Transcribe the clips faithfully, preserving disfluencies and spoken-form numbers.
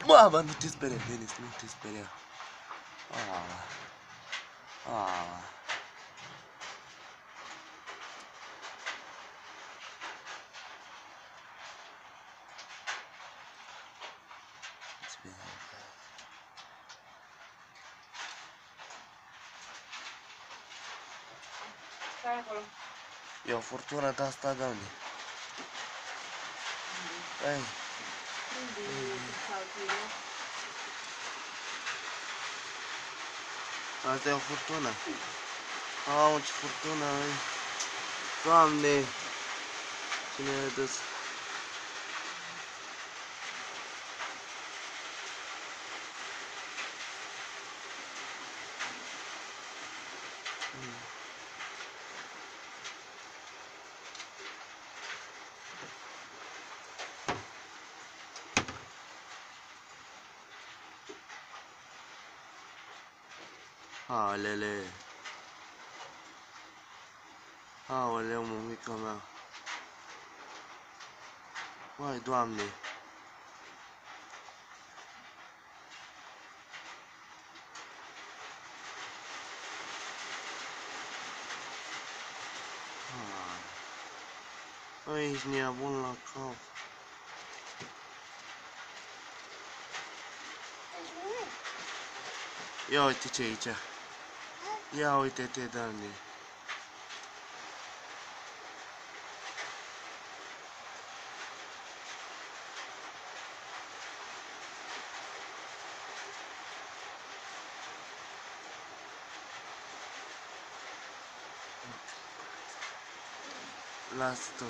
Mamă, nu te speria, Denis, nu te speria. Ah. Ah. Stai acolo. E o furtună de asta, doamne. Hai. Unde e saltul? Asta e o furtună. Auu, ce furtună ai. Doamne. Cine a dus? Alele. Aoleu, mămica mea. Vai, Doamne. Ai, ești nebun la cap. Ia uite ce aici. Ia uite-te, Doamne. Lasă tu.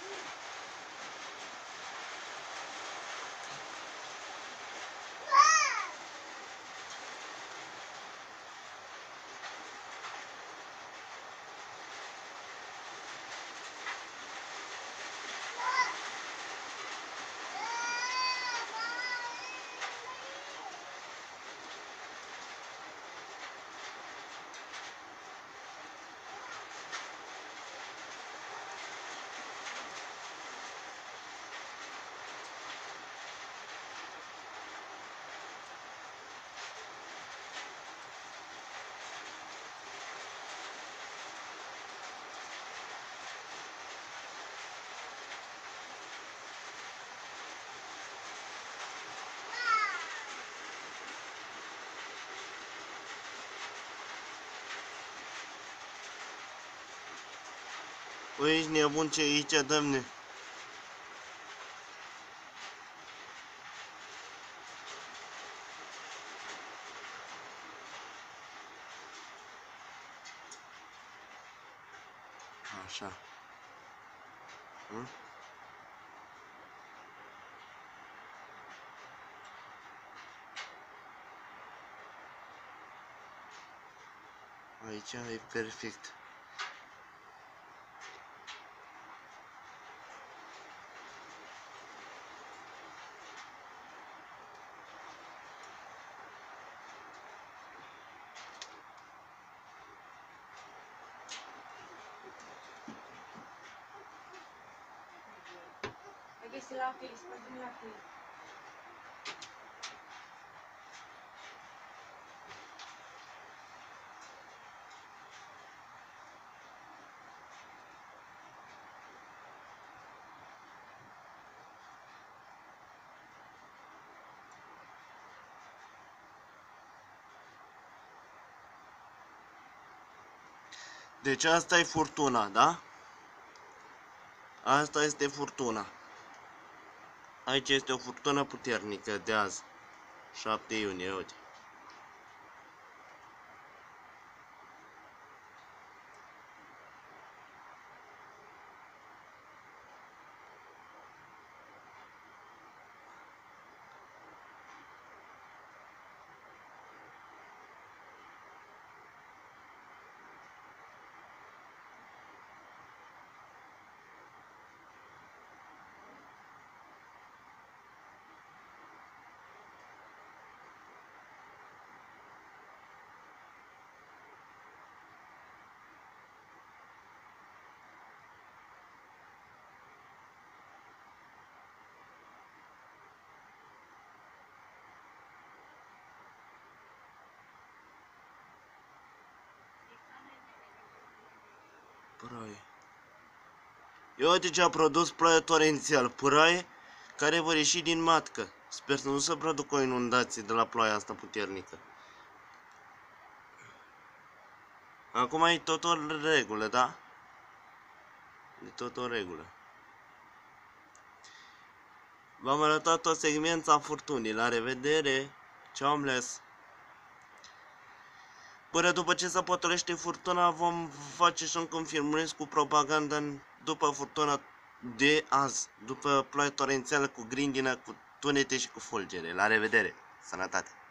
Băi, ești nebun ce aici, Doamne? Așa. Hm? Aici e perfect. Găsi la fel, spune la fel. Deci asta e furtuna, da? Asta este furtuna. Aici este o furtună puternică de azi. șapte iunie, uite. Puraie. Ia uite ce a produs ploaia torențial. Puraie care vor ieși din matcă. Sper să nu se producă o inundație de la ploaia asta puternică. Acum e tot o regulă, da? E tot o regulă. V-am arătat o segmență a furtunii. La revedere! Ceau, mles! Până după ce se potolește furtuna, vom face și un confirmări cu propaganda după furtuna de azi, după ploaie torențială cu grindină, cu tunete și cu fulgere. La revedere! Sănătate!